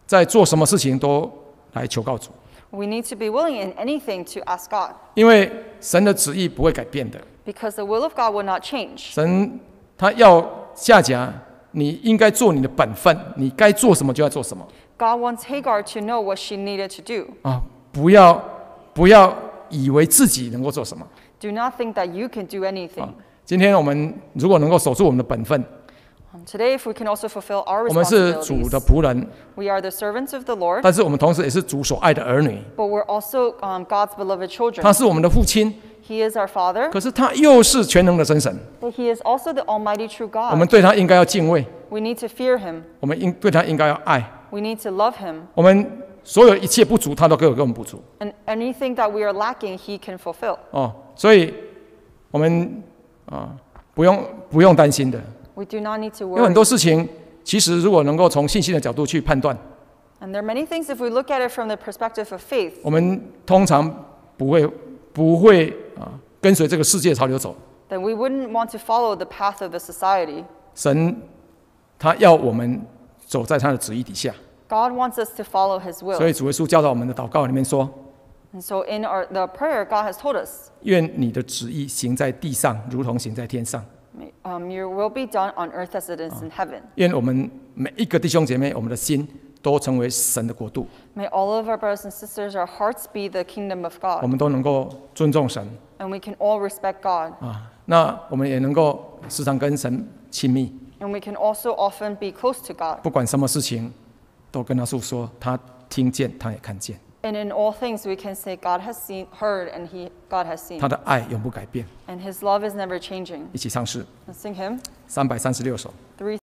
在做什么事情都来求告主， We need to be willing in anything to ask God, 因为神的旨意不会改变的。 because the will of God will not change. 神他要夏甲，你应该做你的本分，你该做什么就要做什么 God wants Hagar to know what she needed to do. 啊！不要以为自己能够做什么。 Do not think that you can do anything. 今天我们如果能够守住我们的本分， Today, if we can also fulfill our 我们是主 responsibilities, 的仆人， we are the servants of the Lord, 但是我们同时也是主所爱的儿女。 but we're also God's beloved 他 children. 是我们的父亲， He is our Father, 可是他又是全能的真神。 but He is also the Almighty true 我们 God. 对他应该要敬畏， We need to fear Him. 我们对他应该要爱。 We need to love Him. 我们所有一切不足，他都给我们补足。 And anything that we are lacking, He can fulfill. 所以我们不用担心的。 We do not need to 有很 worry. 多事情，其实如果能够从信心的角度去判断， And there are many things, if we look at it from the perspective of faith, 我们通常不会跟随这个世界潮流走。 then we wouldn't want to follow the path of the society. 神他要我们走在他的旨意底下， God wants us to follow His 所 will. 以主耶稣教导我们的祷告里面说： And so in the prayer, God has told us, 愿你的旨意行在地上，如同行在天上。 Your will be done on earth as it is in heaven. 愿我们每一个弟兄姐妹，我们的心都成为神的国度， May all of our brothers and sisters, our hearts be the kingdom of 我 God. 们都能够尊重神 And we can all respect God. 那我们也能够时常跟神亲密， And we can also often be close to God. 不管什么事情，都跟他诉说，他听见，他也看见， And in all things, we can say God has seen, heard, and God has seen. 他的爱永不改变。 And His love is never changing. 一起唱诗 Let's sing Him. 336首。 3